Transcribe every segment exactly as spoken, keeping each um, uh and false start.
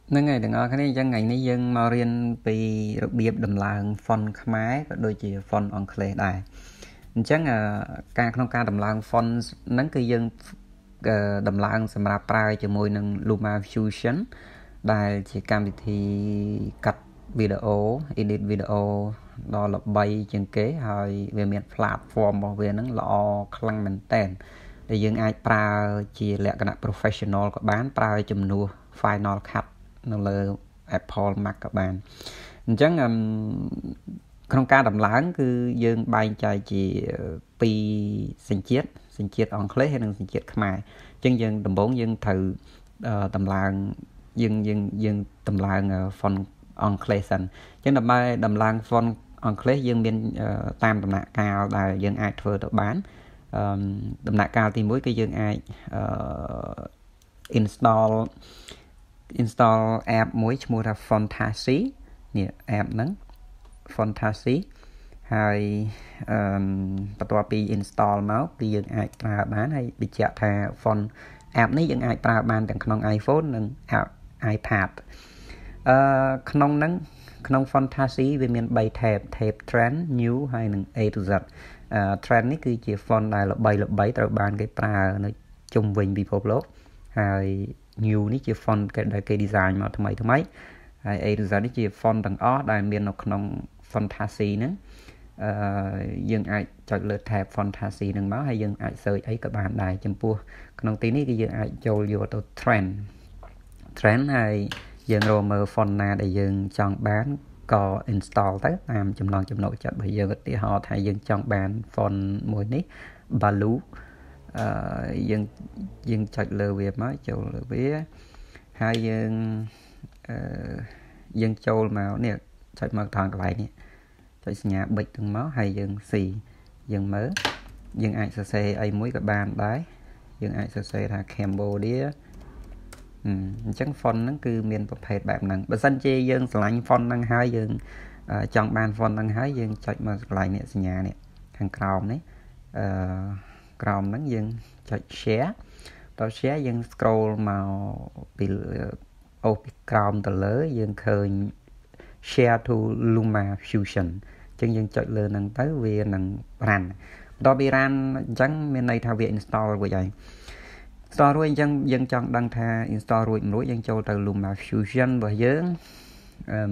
Nên ngày đừng ở cái này chẳng ngày này dân mà riêng vì đặc biệt đầm làng font khmái và đôi chỉ font anglais đại chẳng là ca không ca đầm làng font nắng cái dân đầm làng sẽ mà prai cho môi nâng Luma Fusion đại chỉ cam thì cắt video edit video đó là bay chân kếហើយវាមាន platform របស់វាហ្នឹងល្អខ្លាំងមែនតើដែលយើងអាចប្រើជាលក្ខណៈ professional ក៏បានប្រើជំនួស Final Cut នៅលើ Apple Mac ក៏បានអញ្ចឹងក្នុងការដំឡើងគឺយើងបែងចែកជាពីរសញ្ជាតិសញ្ជាតិអង់គ្លេសហើយនិងសញ្ជាតិខ្មែរអញ្ចឹងយើងដំបូងយើងត្រូវដំឡើងយើងយើងយើងដំឡើង font អង់គ្លេសសិនអញ្ចឹងដើម្បីដំឡើង font អង់គ្លេសយើងមានតាមដំណាក់កាលដែលយើងអាចធ្វើទៅបានដំណាក់កាលទីមួយគឺយើងអាច install install app មួយឈ្មោះថា Fontasy នេះ app ហ្នឹង Fontasy ហើយបន្ទាប់ពី install មកគឺយើងអាចប្រើបានហើយបញ្ជាក់ថា font app នេះយើងអាចប្រើបានទាំងក្នុង iPhone និង iPad អឺក្នុងហ្នឹងក្នុង Fontasy វាមានបី tab tab trend new ហើយនិង A to Z trend នេះគឺជា font ដែលល្បីល្បីត្រូវបានគេប្រើនៅជុំវិញពិភពលោកហើយ new នេះជា font ដែលគេ design មកថ្មីថ្មីហើយ A to Z នេះជា font ទាំងអស់ដែលមាននៅក្នុង Fontasy ហ្នឹងអឺយើងអាចចុចលើ tab Fontasy ហ្នឹងមកហើយយើងអាច search អីក៏បានដែរចំពោះក្នុងទីនេះគឺយើងអាចចូលយកទៅ trend trend ហើយយើងរកមើល font ណាដែលយើងចង់បានក៏ install ទៅតាមចំណង់ចំណូលចិត្តរបស់យើងឧទាហរណ៍ថាយើងចង់បាន font មួយនេះ Baloo អឺយើងយើងចុចលើវាមកចូលលើវាហើយយើងអឺយើងចូលមកនេះចុចមកថងកន្លែងនេះចុចសញ្ញាប៊ិចទាំងមកហើយយើងស៊ីយើងមើលយើងអាចសរសេរអីមួយក៏បានដែរយើងអាចសរសេរថា Cambodia អញ្ចឹង font ហ្នឹងគឺមានប្រភេទបែបហ្នឹងបើសិនជាយើងឆ្លាញ់ font ហ្នឹងហើយយើងចង់បាន font ហ្នឹងហើយយើងចុចមកកន្លែងនេះសញ្ញានេះខាងក្រោមនេះអឺក្រោមហ្នឹងយើងចុច share ដល់ share យើង scroll មកពីអូពីក្រោមទៅលើយើងឃើញ share to Luma Fusion អញ្ចឹងយើងចុចលើហ្នឹងទៅវានឹង run ដល់វា run អញ្ចឹងមានន័យថាវា install រួចហើយ install រួចអញ្ចឹងយើងចង់ដឹងថា install រួចមិនរួចយើងចូលទៅ Luma Fusion របស់យើងអឺ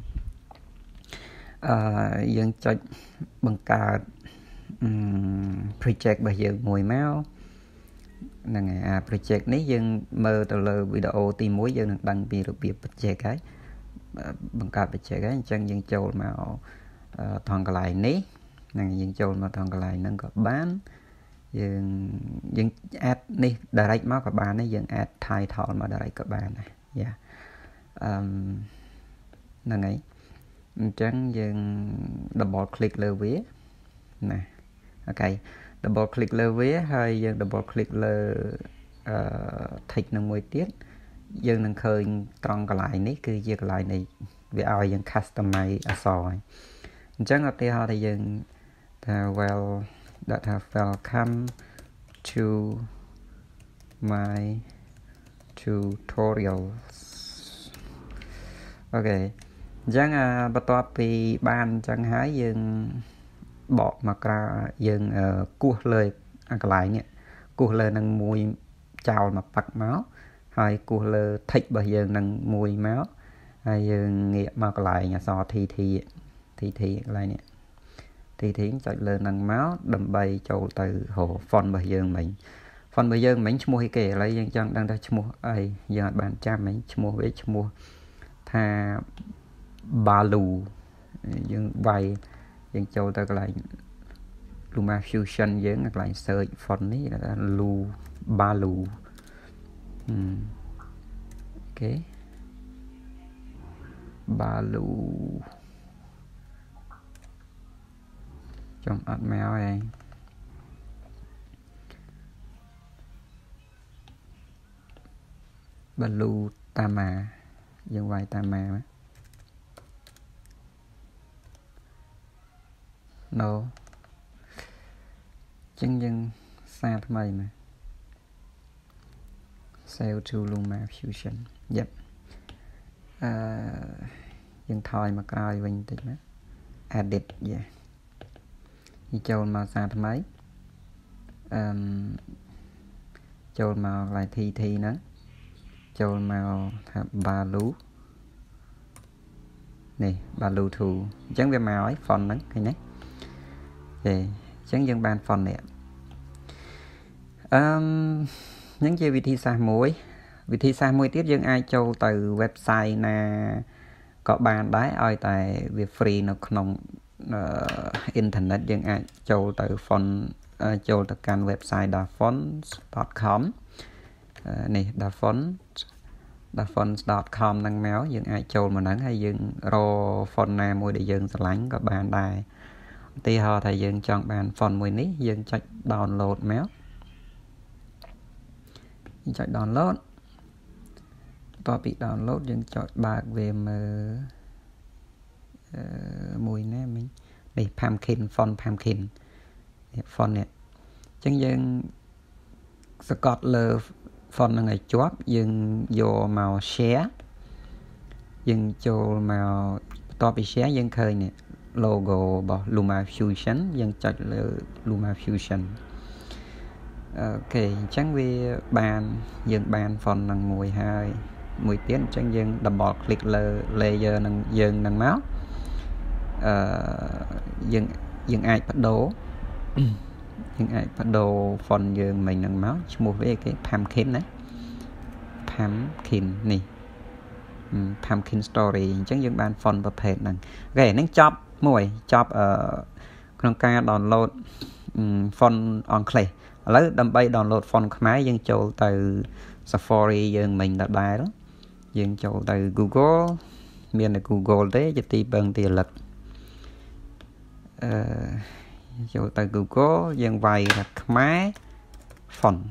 អឺយើងចុចបង្កើត project របស់យើងមួយមកហ្នឹងហើយអា project នេះយើងមើលទៅលើវីដេអូទីមួយយើងនឹងដឹងពីរបៀប project ហើយបង្កើត project ហើយអញ្ចឹងយើងចូលមកថងកន្លែងនេះហ្នឹងយើងចូលមកថងកន្លែងហ្នឹងក៏បានយើងយើង add នេះ direct មកក៏បានដែរយើង add title មក direct ក៏បានដែរយ៉ាអឺហ្នឹងហើយអញ្ចឹងយើង double click លើវាណាអូខេ double click លើវាហើយយើង double click លើអឺ text នឹងមួយទៀតយើងនឹងឃើញត្រង់កន្លែងនេះគឺជាកន្លែងនេះវាឲ្យយើង customize អក្សរហើយអញ្ចឹងឧទាហរណ៍ថាយើងថា well that have welcome to my tutorials អូខេអញ្ចឹងបន្ទាប់ពីបានអញ្ចឹងហើយយើងបកមកក្រៅយើងគោះលើកន្លែងនេះគោះលើនឹងមួយចោលមកប៉ាក់មកហើយគោះលើ text របស់យើងនឹងមួយមកហើយយើងងាកមកកន្លែងអក្សរ tt tt កន្លែងនេះ tt ចុចលើនឹងមកដើម្បីចូលទៅរក font របស់យើងមិញ font របស់យើងមិញឈ្មោះអីគេឥឡូវយើងចង់ដឹងថាឈ្មោះអីយើងអត់បានចាំមិញឈ្មោះវាឈ្មោះថា Baloo យើងវាយយើងចូលទៅកន្លែង Luma Fusion យើងកន្លែង search font នេះថា Lu Baloo អូខេ Baloo ចំអត់មកហើយ Baloo Tama យើងវាយ Tama មក no ចឹងយើងសារថ្មីមក save to Luma Fusion yep យើងថយមកក្រោយវិញតិចណា edit យ៉ានេះចូលមកសារថ្មីអឺចូលមកកន្លែង tê tê ហ្នឹងចូលមកថា value នេះ value to អញ្ចឹងវាមកហើយ font ហ្នឹងឃើញទេទេអញ្ចឹងយើងបាន font នេះអឺហ្នឹងជាវិធីសាស្ត្រមួយវិធីសាស្ត្រមួយទៀតយើងអាចចូលទៅ website ណាក៏បានដែរឲ្យតែវា free នៅក្នុងអ៊ីនធឺណិតយើងអាចចូលទៅ font ចូលទៅកាន់ website dafonts ដត com នេះ dafonts dafonts ដត com ហ្នឹងមកយើងអាចចូលមកហ្នឹងហើយយើងរក font ណាមួយដែលយើងស្រឡាញ់ក៏បានដែរឧទាហរណ៍ថាយើងចង់បាន font មួយនេះយើងចុច download មកយើងចុច download បន្ទាប់ពី download យើងចុចបើកវាមើលអឺមួយណាមិញនេះ pumpkin font pumpkin នេះ font នេះអញ្ចឹងយើងសកត់លើ font ហ្នឹងឲ្យជាប់យើងយកមក share យើងចូលមកបន្ទាប់ពី share យើងឃើញនេះ logo របស់ LumaFusion យើងចុចលើ LumaFusion អូខេអញ្ចឹងវាបានយើងបាន font ហ្នឹងមួយហើយមួយទៀតអញ្ចឹងយើង double click លើ layer នឹងយើងនឹងមកអឺយើងយើងអាចបដូរយើងអាចបដូរ font យើងមិញហ្នឹងមកឈ្មោះវាគេ pumpkin ណា pumpkin នេះ pumpkin story អញ្ចឹងយើងបាន font ប្រភេទហ្នឹងអូខេហ្នឹងចប់មួយចប់អឺក្នុងការ download font អង់គ្លេសឥឡូវដើម្បី download font ខ្មែរយើងចូលទៅ Safari យើងមិញដដែលយើងចូលទៅ Google មានតែ Google ទេជាទីពឹងទីរលឹកអឺចូលទៅ Google យើងវាយថាខ្មែរ font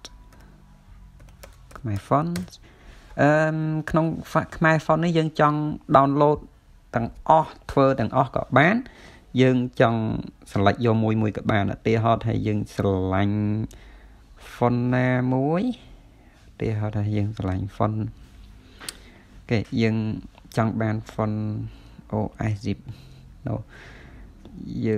ខ្មែរ font អឺក្នុងខ្មែរ font នេះយើងចង់ download ទាំងអស់ធ្វើទាំងអស់ក៏បានយើងចង់ select យកមួយមួយក៏បានឧទាហរណ៍ថាយើងស្រឡាញ់ font ណាមួយឧទាហរណ៍ថាយើងស្រឡាញ់ font គេយើងចង់បាន font អូ zip នោះយើង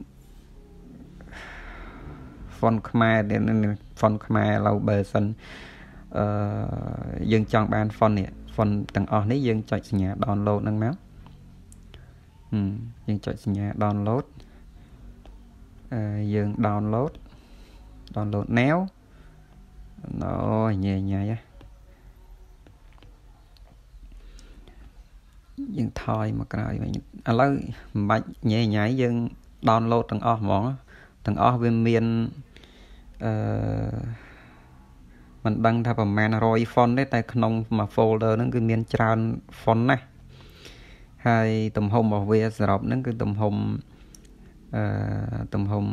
font ខ្មែរ font ខ្មែរឥឡូវបើសិនអឺយើងចង់បាន font នេះ font ទាំងអស់នេះយើងចុចសញ្ញា download ហ្នឹងមកយើងចុចសញ្ញា download អឺយើង download download now អូយញ៉ៃញ៉ៃយើងថយមកក្រោយវិញឥឡូវមិនបាច់ញ៉ៃញ៉ៃយើង download ទាំងអស់ហ្មងទាំងអស់វាមានអឺមិនដឹងថាប្រហែលរយ font ទេតែក្នុងមួយ folder ហ្នឹងគឺមានច្រើន font ណាស់ហើយទំហំរបស់វាសរុបហ្នឹងគឺទំហំអឺទំហំ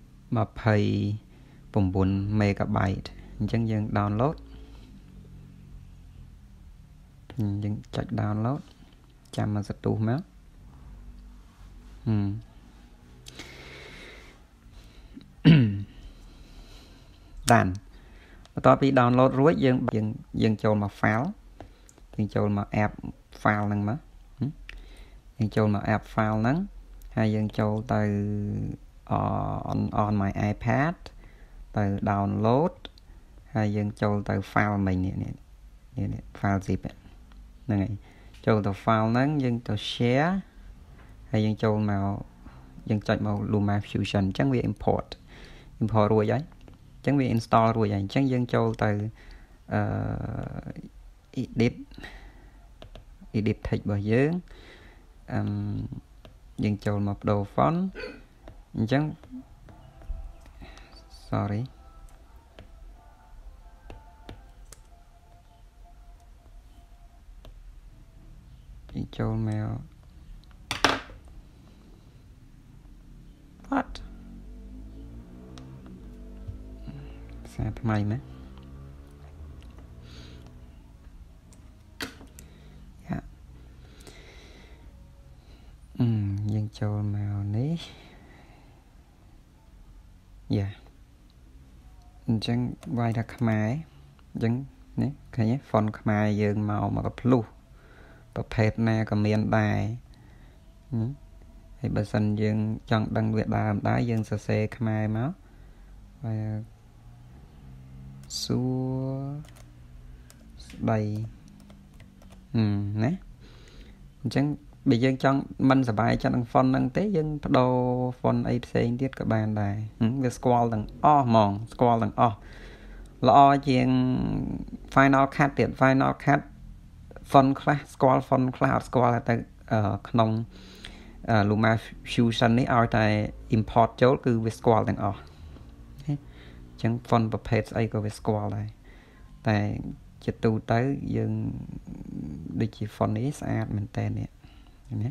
29 megabyte អញ្ចឹងយើង download យើងចុច download ចាំមកសទុះមកហឹមតានបន្ទាប់ពី download រួចយើងយើងយើងចូលមក file យើងចូលមក app file ហ្នឹងមកយើងចូលមក app file ហ្នឹងហើយយើងចូលទៅ on on my iPad ទៅ download ហើយយើងចូលទៅ file មិញនេះនេះនេះ file zip ហ្នឹងហើយចូលទៅ file ហ្នឹងយើងទៅ share ហើយយើងចូលមកយើងចុចមក LumaFusion អញ្ចឹងវា import import រួចហើយអញ្ចឹងវា install រួចហើយអញ្ចឹងយើងចូលទៅអឺ edit edit text របស់យើងអឺយើងចូលមកបដូរ font អញ្ចឹង sorry យើងចូលមក what សារថ្មីណាយ៉ាអឺយើងចូលមកនេះយ៉ាអញ្ចឹងវាយថាខ្មែរអញ្ចឹងនេះឃើញទេ font ខ្មែរយើងមកមកក៏ភ្លុះប្រភេទណាក៏មានដែរហើយបើសិនយើងចង់ដឹងវាដើមដែរយើងសរសេរខ្មែរមកហើយសួស្ដីណាអញ្ចឹងបើយើងចង់មិនសប្បាយចិត្តនឹង font ហ្នឹងទេយើងបដូរ font អីផ្សេងទៀតក៏បានដែរវាស្គាល់ទាំងអស់ហ្មងស្គាល់ទាំងអស់ល្អជាង Final Cut ទៀត Final Cut font ខ្លះស្គាល់ font ខ្លះអត់ស្គាល់តែក្នុង Luma Fusion នេះឲ្យតែ import ចូលគឺវាស្គាល់ទាំងអស់អញ្ចឹង font ប្រភេទស្អីក៏វាស្គាល់ដែរតែជាទូទៅយើងដូចជា font នេះស្អាតមែនតើនេះណា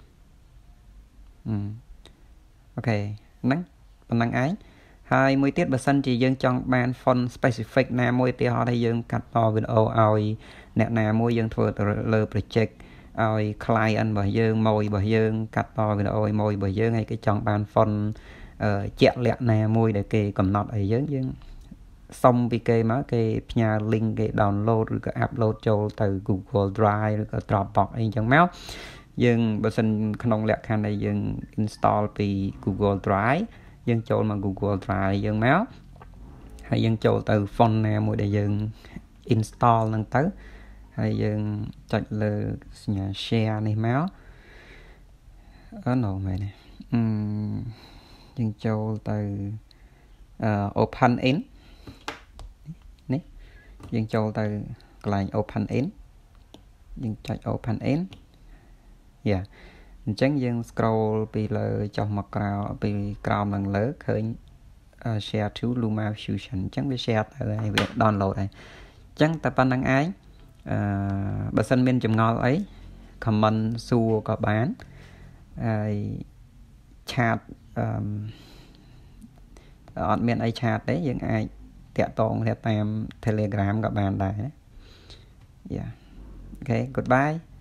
អូខេហ្នឹងប៉ុណ្ណឹងឯងហើយមួយទៀតបើសិនជាយើងចង់បាន font specific ណាមួយឧទាហរណ៍ថាយើងកាត់តវីដេអូឲ្យអ្នកណាមួយយើងធ្វើទៅលើ project ឲ្យ client របស់យើងម៉ួយរបស់យើងកាត់តវីដេអូឲ្យម៉ួយរបស់យើងហើយគេចង់បាន font ជាក់លាក់ណាមួយដែលគេកំណត់ឲ្យយើងយើងសុំពីគេមកគេផ្ញើ link គេ download ឬក៏ upload ចូលទៅ Google Drive ឬក៏ Dropbox អីចឹងមកយើងបើសិនក្នុងលក្ខខណ្ឌដែលយើង install ពី Google Drive យើងចូលមក Google Drive យើងមកហើយយើងចូលទៅ font ណាមួយដែលយើង install ហ្នឹងទៅហើយយើងចុចលើសញ្ញា share នេះមកអឺ no មែនទេអឺយើងចូលទៅ open in នេះយើងចូលទៅកន្លែង open in យើងចុច open in យ៉ាអញ្ចឹងយើង scroll ពីលើចុះមកក្រោមពីក្រោមឡើងលើឃើញ share to Luma Fusion អញ្ចឹងវា share ទៅហើយវា download ហើយអញ្ចឹងតែប៉ុណ្្នឹងឯងអឺបើសិនមានចម្ងល់អី comment សួរក៏បានហើយឆាតអឺអត់មានអីឆាតទេយើងអាចតាក់ទងតាម Telegram ក៏បានដែរណាយ៉ាអូខេ goodbye